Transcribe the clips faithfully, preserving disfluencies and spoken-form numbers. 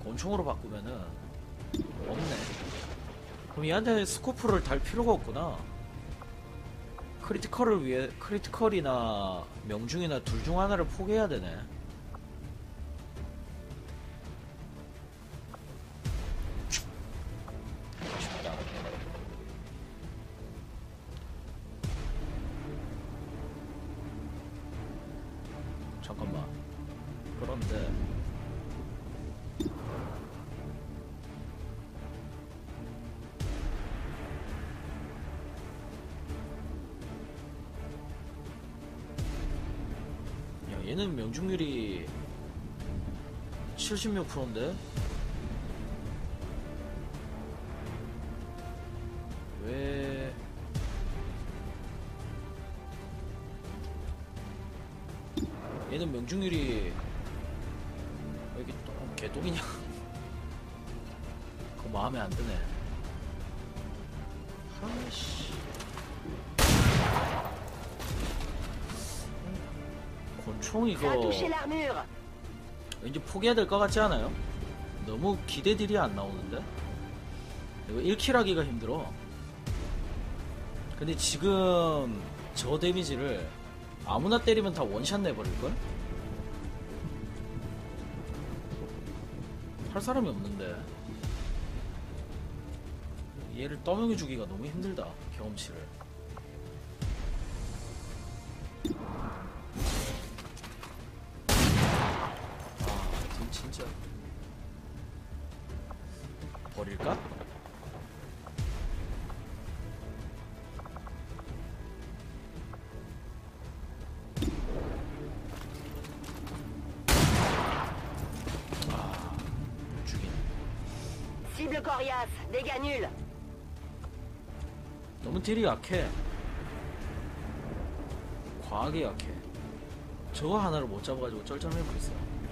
권총으로 바꾸면은 없네. 그럼 얘한테 스코프를 달 필요가 없구나. 크리티컬을 위해 크리티컬이나 명중이나 둘 중 하나를 포기해야 되네. 아쉽다. 잠깐만. 그런데 야, 얘는 명중률이 칠십 몇 프로인데? 왜 얘는 명중률이 왜 이렇게 또 개똥이냐? 그거 마음에 안 드네. 아이씨. 권총 이거 왠지 포기해야 될 것 같지 않아요? 너무 기대들이 안 나오는데? 이거 일 킬 하기가 힘들어. 근데 지금 저 데미지를 아무나 때리면 다 원샷 내버릴걸? 할 사람이 없는데 얘를 떠먹여 주기가 너무 힘들다. 경험치를. 아, 등 진짜 버릴까? 아, 못 죽이네. Cible coriace, dégâts nuls. 너무 딜이 약해. 과하게 약해. 저거 하나를 못 잡아가지고 쩔쩔매고 있어.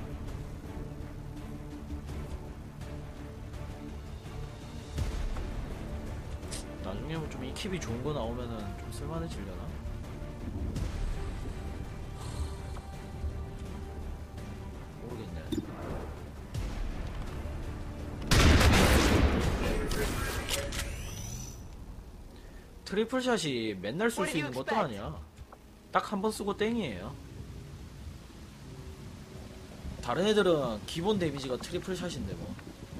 나중에 뭐 좀 이킵이 좋은 거 나오면은 좀 쓸만해지려나? 모르겠네. 트리플샷이 맨날 쓸 수 있는 것도 아니야. 딱 한 번 쓰고 땡이에요. 다른 애들은 기본 데미지가 트리플샷인데 뭐.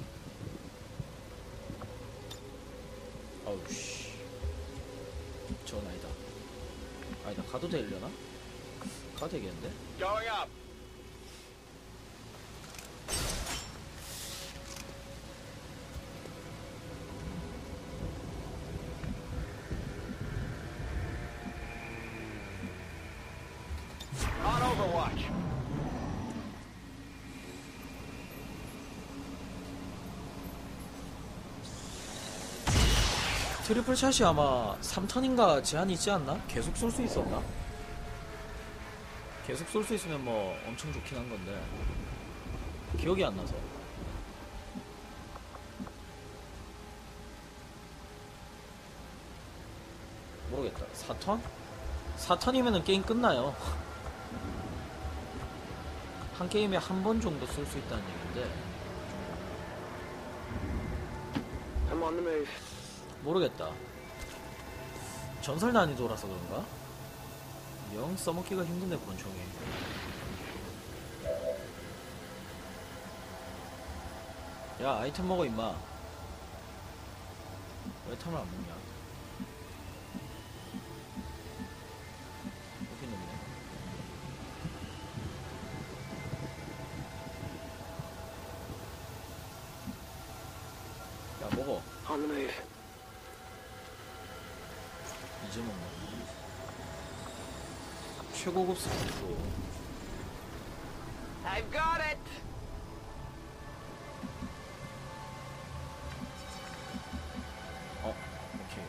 아우씨. 저건 아니다. 아니다. 가도 되려나? 가도 되겠는데? Going up. On Overwatch. 트리플샷이 아마 삼 턴인가 제한이 있지 않나? 계속 쏠 수 있었나? 계속 쏠 수 있으면 뭐 엄청 좋긴 한 건데 기억이 안 나서. 모르겠다. 사 턴? 사 턴이면은 게임 끝나요. 한 게임에 한 번 정도 쓸 수 있다는 얘기인데 I'm on the move. 모르겠다. 전설 난이도라서 그런가? 영 써먹기가 힘드네 권총이. 야 아이템 먹어 임마. 왜 탐을 안 먹냐? 여기 있네. 야 먹어. On the move. 이제 먹나? 최고급 스포츠로. I've got it. 어, 오케이.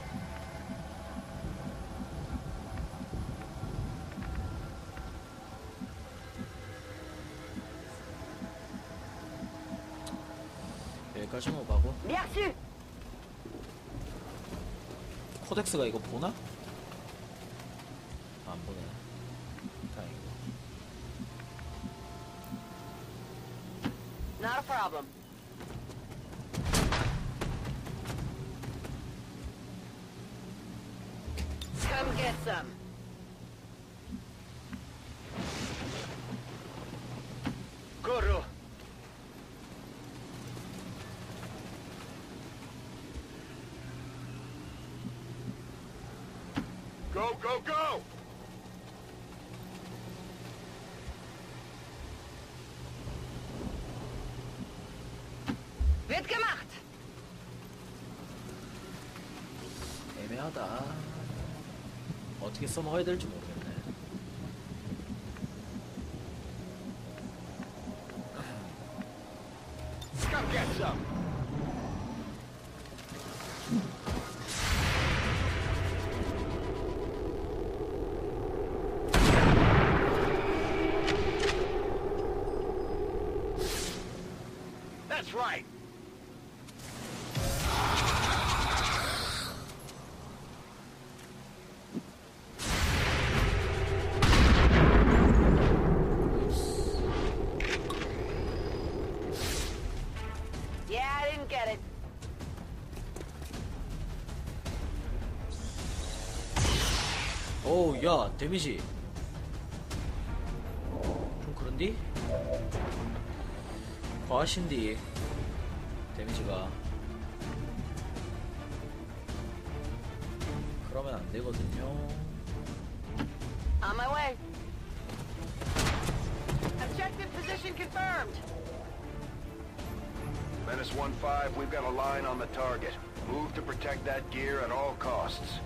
여기까지만 가고. Bien reçu. 코덱스가 이거 보나? 안 보네. 다행이고. Not a problem. some. Corro. Go, go, go! Wird gemacht! 애매하다. 어떻게 써먹어야 될지 모르겠네. Come get some! That's right! Yeah, I didn't get it. 어우, 야, 데미지. 좀 그런디? 과하신디. 데미지가. 그러면 안 되거든요. On my way. Objective position confirmed. Menace one five, we've got a line on the target. Move to protect that gear at all costs.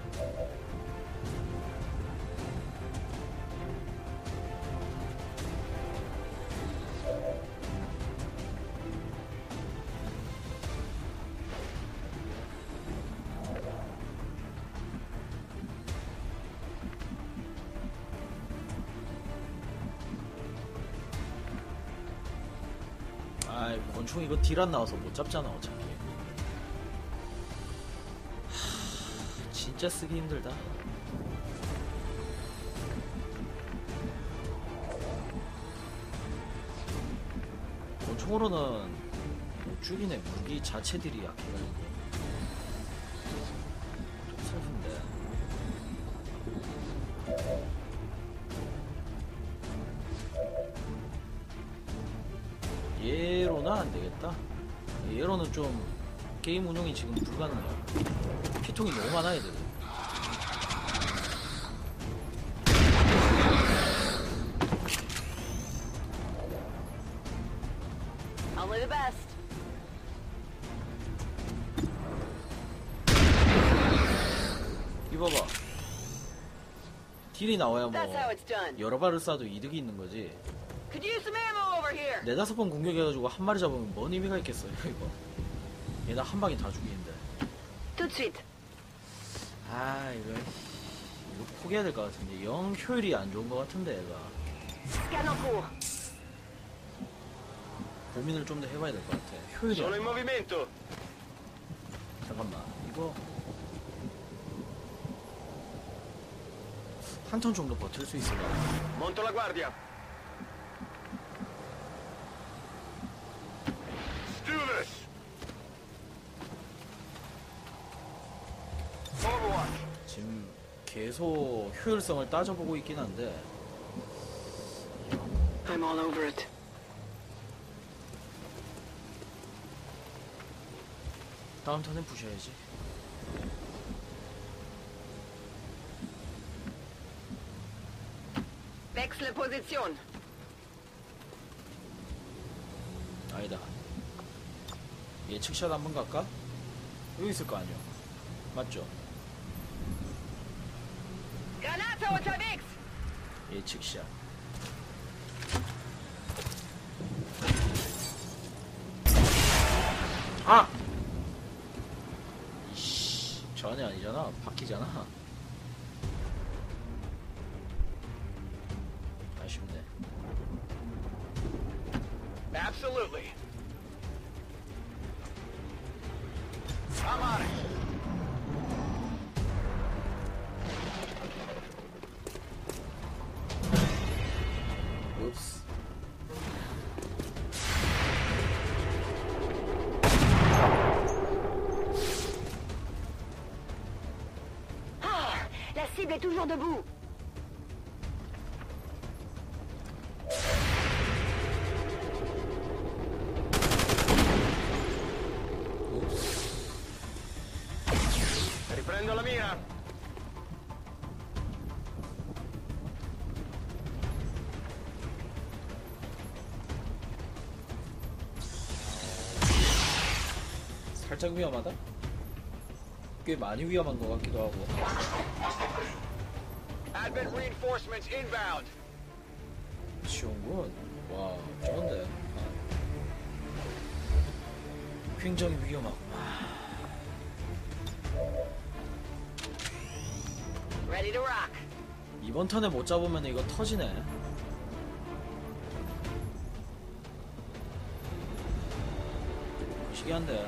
아이, 권총 이거 딜 안 나와서 못 잡잖아, 어차피. 하, 진짜 쓰기 힘들다. 권총으로는 못 죽이네. 무기 자체 딜이 약해가지고. 좀 슬픈데. 얘로는 안 되겠다. 얘로는 좀 게임 운영이 지금 불가능해요. 피통이 너무 많아, 애들. Only the best. 이봐봐. 딜이 나와야 뭐 That's how it's done. 여러 발을 쏴도 이득이 있는 거지. Could use some ammo over here. 네다섯 번 공격해가지고 한 마리 잡으면 뭔 의미가 있겠어요, 이거. 얘나 한 방에 다 죽이는데. Tout de suite. 아, 이거 이거 포기해야 될 것 같은데. 영 효율이 안 좋은 것 같은데, 얘가. Scan en cours. 고민을 좀 더 해봐야 될 것 같아. 효율이 안 Sono in 좋아. movimento! 잠깐만, 이거 한 턴 정도 버틸 수 있을까? Monto la guardia! Let's do this! Overwatch! 지금 계속 효율성을 따져보고 있긴 한데 I'm all over it. 다음 턴엔 부셔야지. Wechsle Position. 아니다. 예측샷 한번 갈까? 여기 있을 거 아니야. 맞죠? Granate unterwegs. 예측샷. 아! 이씨, 전혀 아니잖아. 바퀴잖아. 아쉽네. Absolutely. I'm on it. 읍스. Ah, la cible est toujours debout. Riprendo la mira. 살짝 위험하다? 꽤 많이 위험한 것 같기도 하고. Advent reinforcements inbound. 지원군? 와, 좋은데. 아. 굉장히 위험하고. Ready to rock. 이번 턴에 못 잡으면 이거 터지네. 시기한데.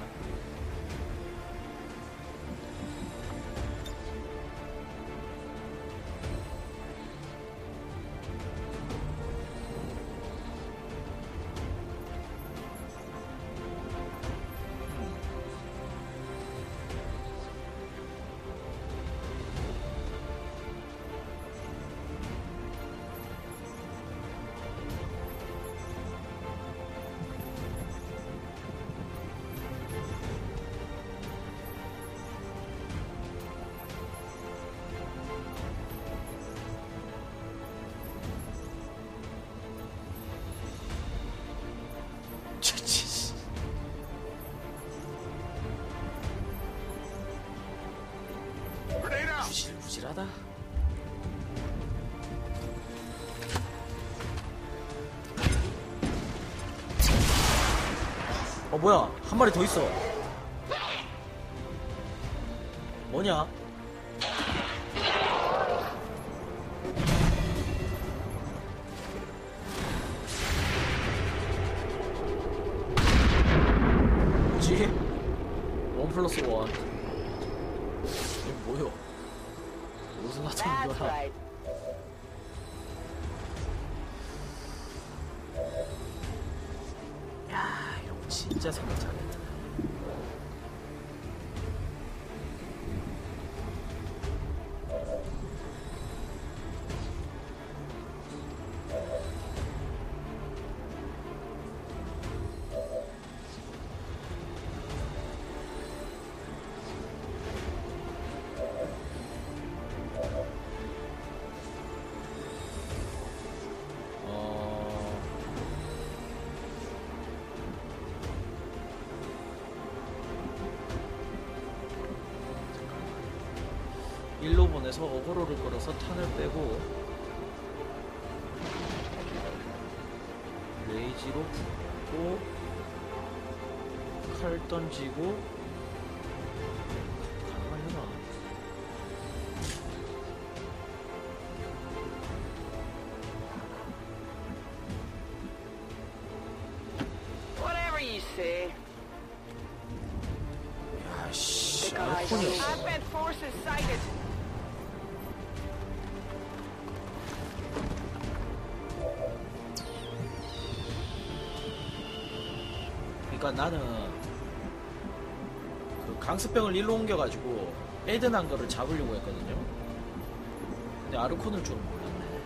부실부실하다. 어 뭐야, 한 마리 더 있어. 뭐냐? 뭐지? 원 플러스 원. 이게 뭐요? 무슨 나타난 That's 거야? right. 야, 이런 거 진짜 생각 잘했네. 일로 보내서 어그로를 끌어서 탄을 빼고 레이지로 붙고 칼 던지고 가능하려나? Whatever you say. 야씨, 아르콘이 없어. Advent forces sighted. 그러니까 나는 그 강습병을 일로 옮겨가지고 에덴한 거를 잡으려고 했거든요. 근데 아르콘을 줄 몰랐네.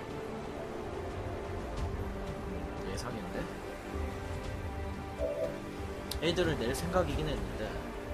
예상인데? 에이드를 낼 생각이긴 했는데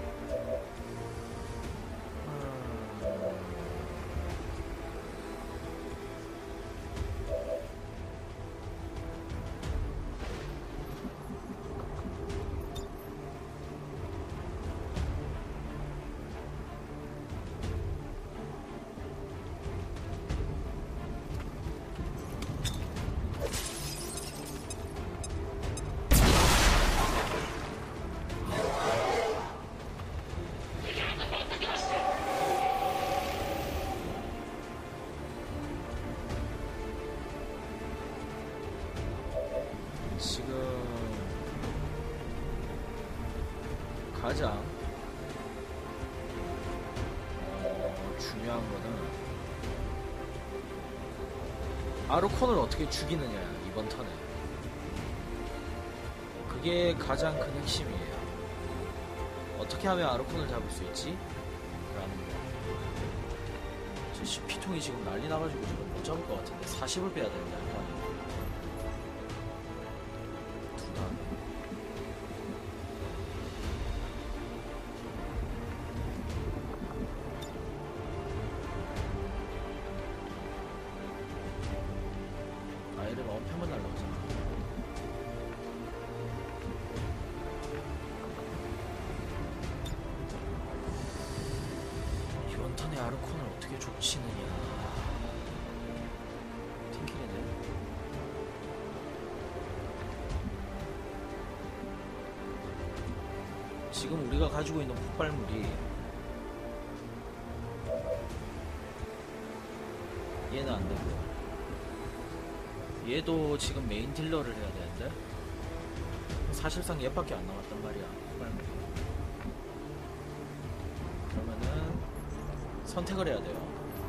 지금 가장 어, 중요한 거는 아르콘을 어떻게 죽이느냐, 이번 턴에. 그게 가장 큰 핵심이에요. 어떻게 하면 아르콘을 잡을 수 있지? 라는 거. 피통이 지금 난리 나가지고 지금 못 잡을 것 같은데 사십을 빼야 되는데 할 거 아니야. 두단. 아이를 어패만 날라오잖아. 이번 턴에 아르콘을 어떻게 족치느냐. 팅킬이네. 지금 우리가 가지고 있는 폭발물이 얘는 안 되고 얘도 지금 메인 딜러를 해야 되는데 사실상 얘밖에 안 남았단 말이야. 폭발물이. 그러면은 선택을 해야 돼요.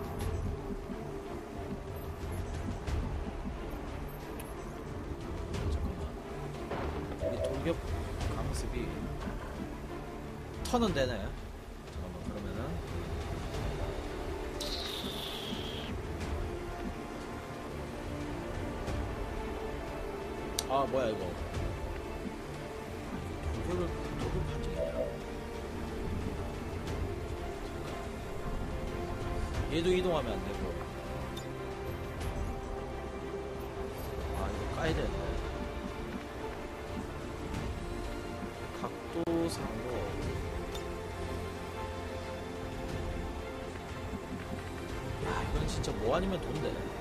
잠깐만. 우리 돌격 강습이 턴은 되네. 잠깐만. 그러면은 아 뭐야 이거 돌격을 돌격 판정이냐. 얘도 이동하면 안 되고. 아 이거 까야 되는데. 각도상으로 야 이건 진짜 뭐 아니면 돈데.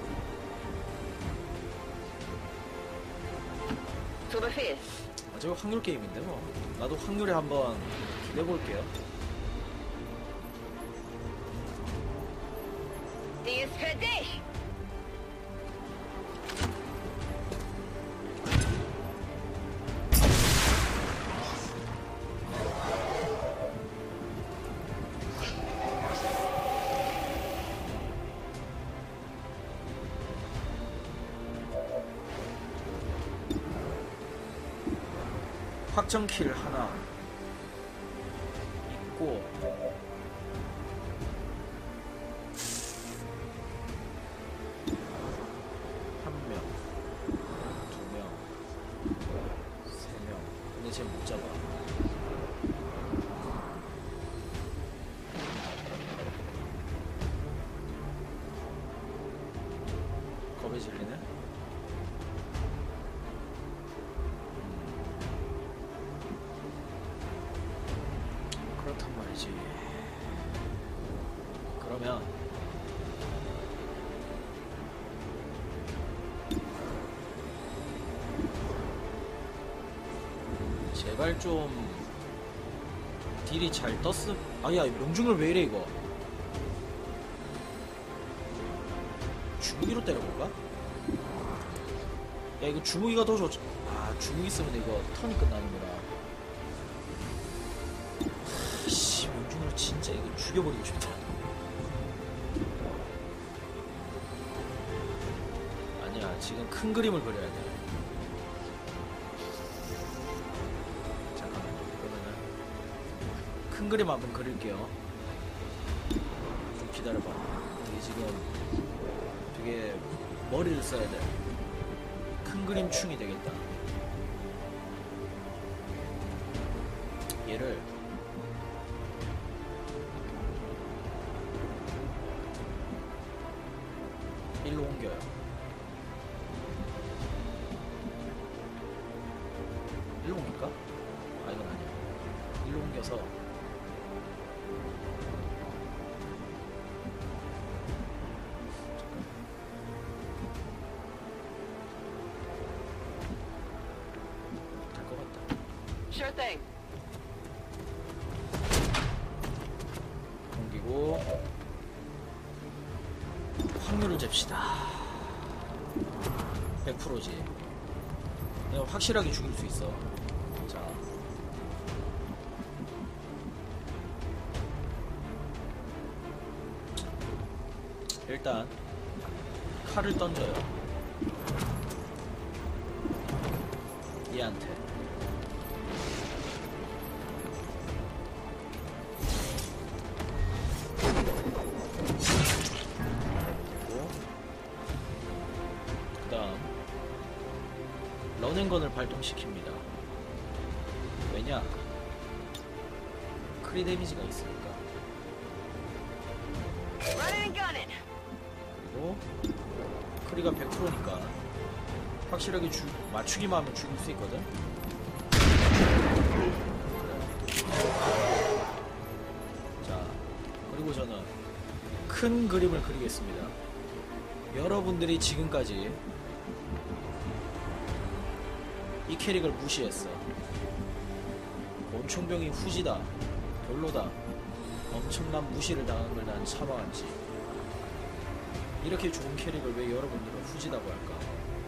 To the fifth. 어차피 확률 게임인데 뭐. 나도 확률에 한번 기대볼게요. Die ist für dich. 확정킬 하나 있고 한 명, 두 명, 세 명. 근데 쟤 못 잡아. 겁에 질리네. 그렇단 말이지. 그러면 제발 좀 딜이 잘 떴음. 아야 명중을 왜 이래 이거. 주무기로 때려볼까? 야 이거 주무기가 더 좋지. 아 주무기 쓰면 이거 턴이 끝나는구나. 씨 명중으로 진짜 이거 죽여버리고 싶다. 아니야 지금 큰 그림을 그려야 돼. 큰 그림 한번 그릴게요. 좀 기다려봐. 이게 지금 되게 머리를 써야 돼. 큰 그림 충이 되겠다. 얘를 일로 옮겨요. 일로 옮길까? 아 이건 아니야. 일로 옮겨서 Sure thing. 옮기고 확률을 잽시다. 백 퍼센트지. 내가 확실하게 죽일 수 있어. 자, 일단 칼을 던져요. 얘한테. 선행건을 발동시킵니다. 왜냐? 크리 데미지가 있으니까. Running and gunning. 그리고 크리가 백 퍼센트니까 확실하게 주, 맞추기만 하면 죽일 수 있거든. 자, 그리고 저는 큰 그림을 그리겠습니다. 여러분들이 지금까지 이 캐릭을 무시했어. 곤충병이 후지다, 별로다, 엄청난 무시를 당한 걸 난 참아왔지. 이렇게 좋은 캐릭을 왜 여러분들은 후지다고 할까?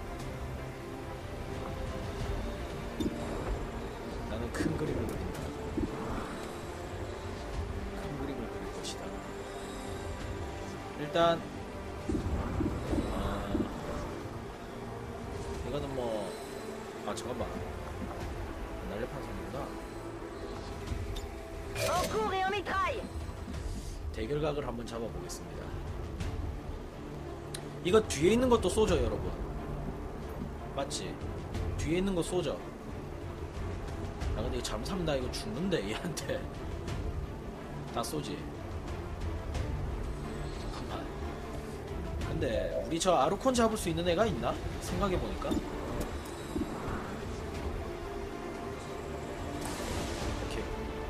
나는 큰 그림을 그린다. 큰 그림을 그릴 것이다. 일단 어, 이거는 뭐 아 잠깐만 날렵한 선이구나. En cours et en mitraille. 대결각을 한번 잡아보겠습니다. 이거 뒤에 있는 것도 쏘죠 여러분. 맞지? 뒤에 있는 거 쏘죠. 야 근데 이거 잠수하면 나 이거 죽는데 얘한테 다 쏘지. 잠깐만. 근데 우리 저 아루콘 잡을 수 있는 애가 있나? 생각해보니까 오케이.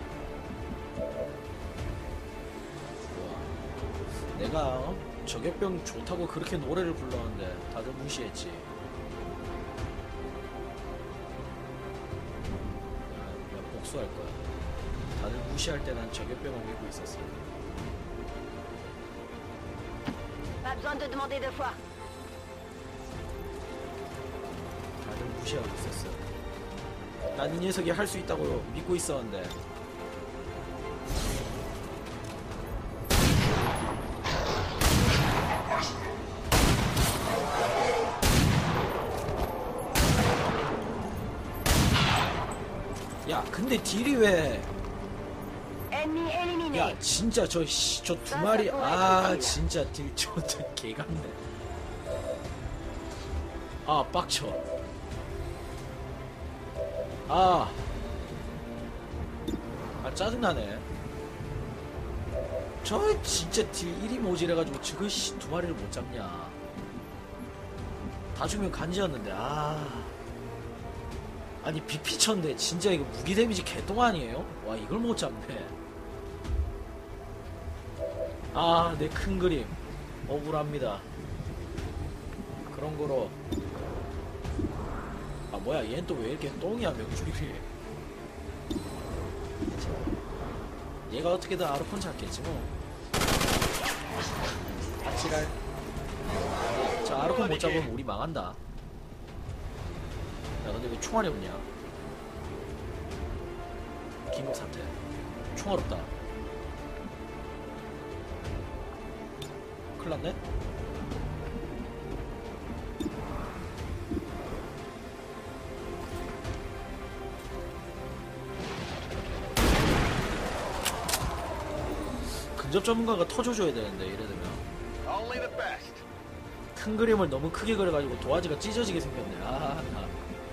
좋아. 내가 어? 저격병 좋다고 그렇게 노래를 불렀는데 다들 무시했지. 나 복수할 거야. 다들 무시할 때 난 저격병을 믿고 있었어. Pas besoin de demander deux fois. 다들 무시하고 있었어. 난 이 녀석이 할 수 있다고 믿고 있었는데. 야 근데 딜이 왜 Ennemi éliminé. 야 진짜 저 저 두 마리 아 진짜 딜 저저 개같네. 아 빡쳐. 아, 아 짜증나네. 저 진짜 딜 일이 모질해가지고 저거 씨 두 마리를 못 잡냐. 다 주면 간지였는데. 아 아니 비피천데 진짜 이거 무기 데미지 개똥 아니에요? 와 이걸 못 잡네. 아 내 큰 그림 억울합니다. 그런 거로 아 뭐야 얘는 또 왜 이렇게 똥이야 명중이. 얘가 어떻게든 아르콘 잡겠지 뭐. 아치랄. 자 아르콘 못 잡으면 우리 망한다. 야 근데 왜 총알이 없냐. 기목 사태. 총알 없다. 큰일 났네. 근접 전문가가 터져줘야 되는데 이래되면. Only the best. 큰 그림을 너무 크게 그려가지고 도화지가 찢어지게 생겼네. 아, 나.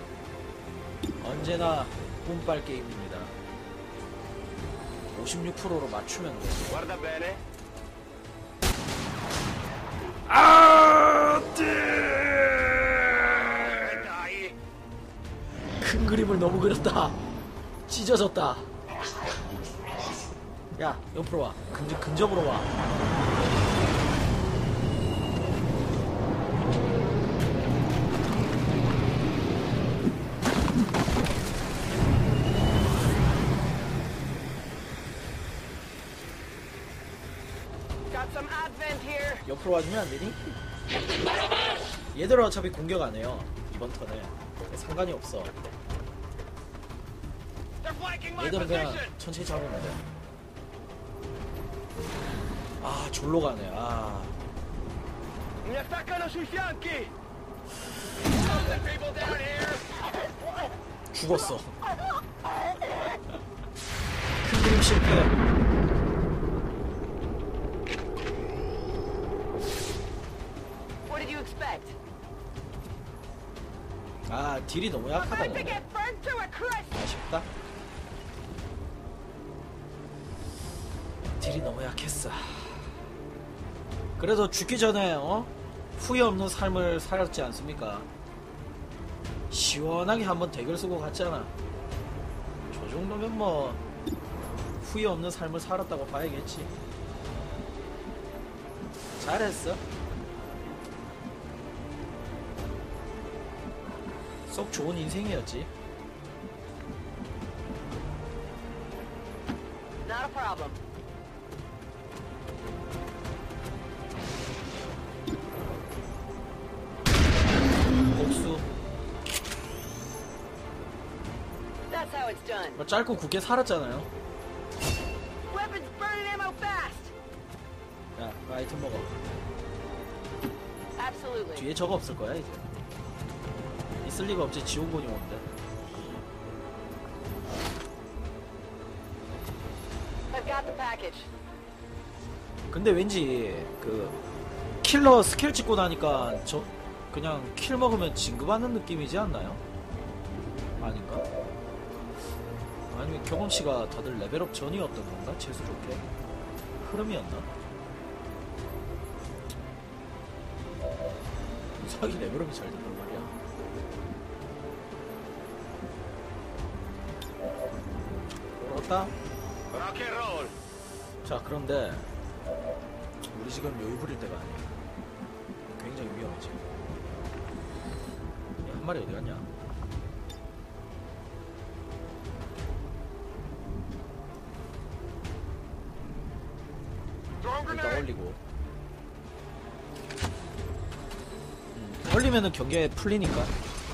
언제나 운빨 게임입니다. 오십육 퍼센트로 맞추면 돼. Guarda bene. 아, Dai. 큰 그림을 너무 그렸다. 찢어졌다. 야, 옆으로 와. 근접, 근접으로 와. Got some advent here. 옆으로 와주면 안 되니? 얘들은 어차피 공격 안 해요. 이번 턴에. 상관이 없어. They're flanking my 얘들은 그냥 position. 천천히 잡으면 돼. 아, 졸로 가네. 아. Mi attaccano sui fianchi. Something people down here. 죽었어. 큰 그림 실패. What did you expect? 아 딜이 너무 약하다 About to 근데. get burned to a crisp. 아쉽다. 딜이 너무 약했어. 그래도 죽기 전에 어? 후회 없는 삶을 살았지 않습니까? 시원하게 한번 대결 쓰고 갔잖아. 저 정도면 뭐 후회 없는 삶을 살았다고 봐야겠지. 잘했어. 썩 좋은 인생이었지. Not a problem. 복수. That's how it's done. 뭐 짧고 굵게 살았잖아요. Weapons burning ammo fast. 야, 그 아이템 먹어. Absolutely. 뒤에 저거 없을 거야 이제. 있을 리가 없지. 지원군이 오는데. I've got the package. 근데 왠지 그 킬러 스킬 찍고 나니까 저 그냥 킬 먹으면 진급하는 느낌이지 않나요? 아닌가? 아니면 경험치가 다들 레벨업 전이었던 건가? 재수 좋게 흐름이었나? 이상하게 레벨업이 잘 된단 말이야. 돌아왔다. Rock and roll. 자 그런데 우리 지금 여유 부릴 때가 아니야. 굉장히 위험해 지금. 야, 한 마리 어디 갔냐? 일단 올리고. 음, 올리면은 경계 풀리니까.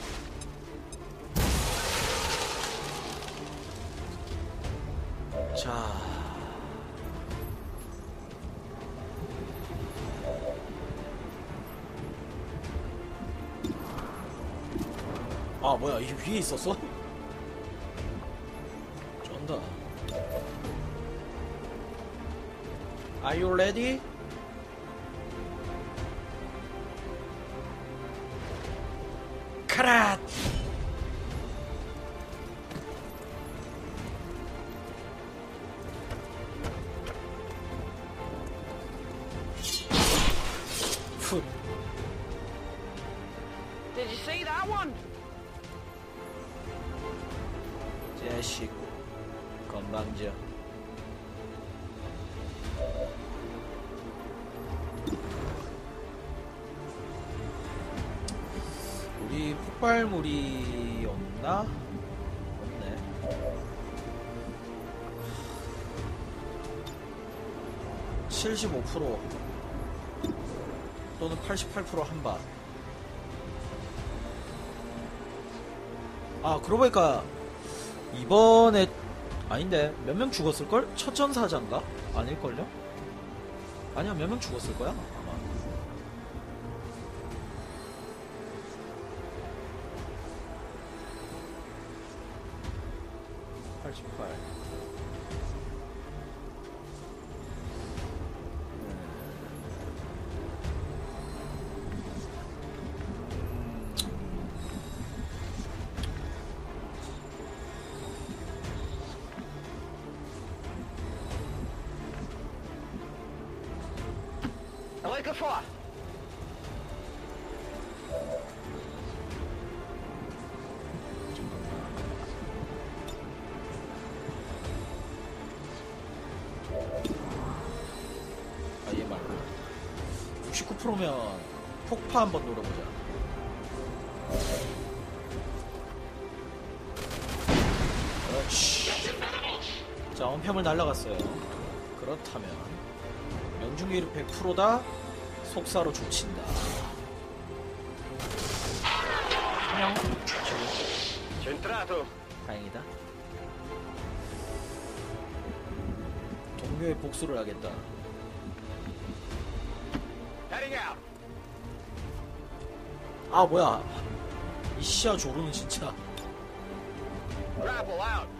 자. 아 뭐야 이 위에 있었어? 쩐다. Are you ready? 카랏! 훗. Did you see that one? 자식 건방져. 우리 폭발물이 없나? 없네. 칠십오 퍼센트 또는 팔십팔 퍼센트 한발. 아 그러고 보니까 이번에 아닌데 몇 명 죽었을걸? 첫 전사자인가? 아닐걸요? 아니야 몇 명 죽었을거야 아마. 팔십팔. Quelquefois. 아 얘 말고 육십구 퍼센트면 폭파 한번 노려보자. 그렇지. 자 원팸을 날라갔어요. 그렇다면 명중률 백 퍼센트다. 속사로 족친다. 안녕. Centrato. 다행이다. 동료의 복수를 하겠다. Heading out. 아 뭐야 이 시야 조르는 진짜. Grapple out.